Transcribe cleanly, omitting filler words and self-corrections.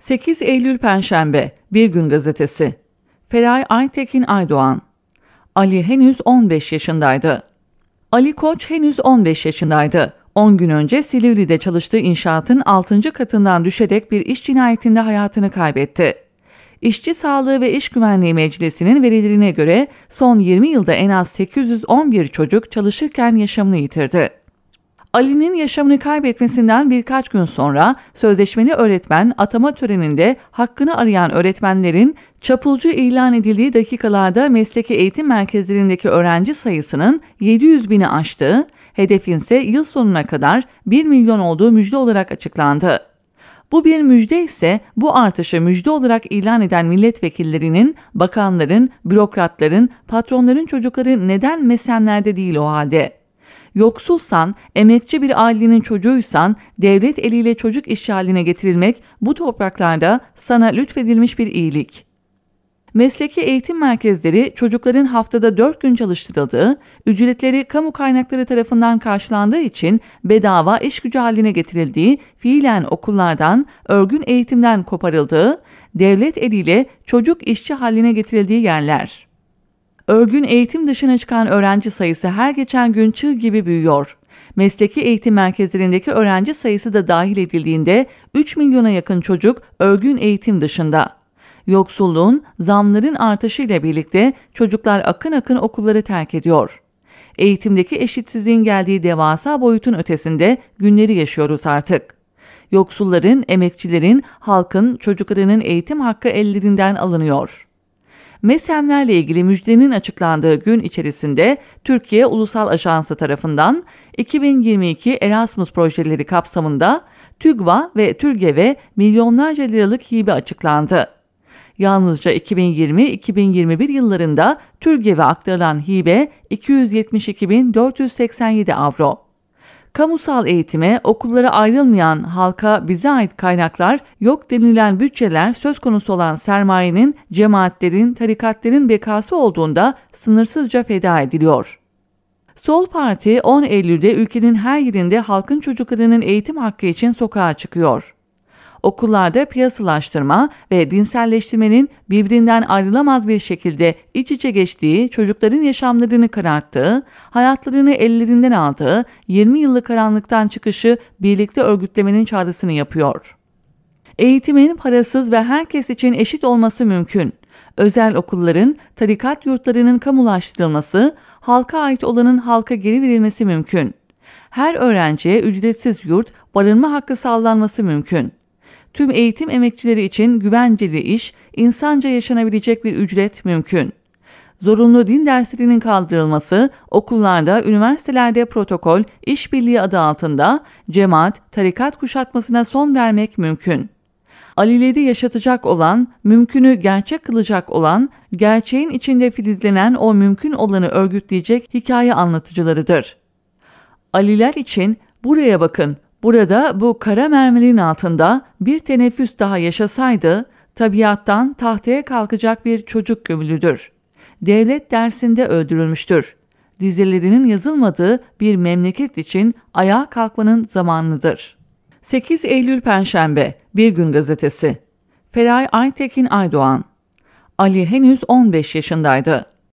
8 Eylül Perşembe, Bir Gün Gazetesi. Feray Aytekin Aydoğan. Ali henüz 15 yaşındaydı. Ali Koç henüz 15 yaşındaydı. 10 gün önce Silivri'de çalıştığı inşaatın 6. katından düşerek bir iş cinayetinde hayatını kaybetti. İşçi Sağlığı ve İş Güvenliği Meclisi'nin verilerine göre son 20 yılda en az 811 çocuk çalışırken yaşamını yitirdi. Ali'nin yaşamını kaybetmesinden birkaç gün sonra sözleşmeli öğretmen atama töreninde hakkını arayan öğretmenlerin çapulcu ilan edildiği dakikalarda mesleki eğitim merkezlerindeki öğrenci sayısının 700 bini aştığı, hedefin ise yıl sonuna kadar 1 milyon olduğu müjde olarak açıklandı. Bu bir müjde ise bu artışı müjde olarak ilan eden milletvekillerinin, bakanların, bürokratların, patronların çocukları neden MESEM'lerde değil o halde? Yoksulsan, emekçi bir ailenin çocuğuysan, devlet eliyle çocuk işçi haline getirilmek bu topraklarda sana lütfedilmiş bir iyilik. Mesleki eğitim merkezleri çocukların haftada 4 gün çalıştırıldığı, ücretleri kamu kaynakları tarafından karşılandığı için bedava iş gücü haline getirildiği, fiilen okullardan, örgün eğitimden koparıldığı, devlet eliyle çocuk işçi haline getirildiği yerler. Örgün eğitim dışına çıkan öğrenci sayısı her geçen gün çığ gibi büyüyor. Mesleki eğitim merkezlerindeki öğrenci sayısı da dahil edildiğinde 3 milyona yakın çocuk örgün eğitim dışında. Yoksulluğun, zamların artışıyla birlikte çocuklar akın akın okulları terk ediyor. Eğitimdeki eşitsizliğin geldiği devasa boyutun ötesinde günleri yaşıyoruz artık. Yoksulların, emekçilerin, halkın, çocuklarının eğitim hakkı ellerinden alınıyor. MESEM'lerle ilgili müjdenin açıklandığı gün içerisinde Türkiye Ulusal Ajansı tarafından 2022 Erasmus projeleri kapsamında TÜGVA ve TÜRGEV'e milyonlarca liralık hibe açıklandı. Yalnızca 2020-2021 yıllarında TÜRGEV'e aktarılan hibe 272.487 avro. Kamusal eğitime, okullara ayrılmayan halka bize ait kaynaklar, yok denilen bütçeler söz konusu olan sermayenin, cemaatlerin, tarikatlerin bekası olduğunda sınırsızca feda ediliyor. Sol Parti 10 Eylül'de ülkenin her yerinde halkın çocuklarının eğitim hakkı için sokağa çıkıyor. Okullarda piyasalaştırma ve dinselleştirmenin birbirinden ayrılamaz bir şekilde iç içe geçtiği, çocukların yaşamlarını kararttığı, hayatlarını ellerinden aldığı 20 yıllık karanlıktan çıkışı birlikte örgütlemenin çağrısını yapıyor. Eğitimin parasız ve herkes için eşit olması mümkün. Özel okulların, tarikat yurtlarının kamulaştırılması, halka ait olanın halka geri verilmesi mümkün. Her öğrenciye ücretsiz yurt, barınma hakkı sağlanması mümkün. Tüm eğitim emekçileri için güvenceli iş, insanca yaşanabilecek bir ücret mümkün. Zorunlu din derslerinin kaldırılması, okullarda, üniversitelerde protokol, işbirliği adı altında cemaat, tarikat kuşatmasına son vermek mümkün. Alileri yaşatacak olan, mümkünü gerçek kılacak olan, gerçeğin içinde filizlenen o mümkün olanı örgütleyecek hikaye anlatıcılarıdır. Aliler için buraya bakın. Burada bu kara mermerin altında bir teneffüs daha yaşasaydı, tabiattan tahtaya kalkacak bir çocuk gömülüdür. Devlet dersinde öldürülmüştür. Dizelerinin yazılmadığı bir memleket için ayağa kalkmanın zamanıdır. 8 Eylül Perşembe, Bir Gün Gazetesi. Feray Aytekin Aydoğan. Ali henüz 15 yaşındaydı.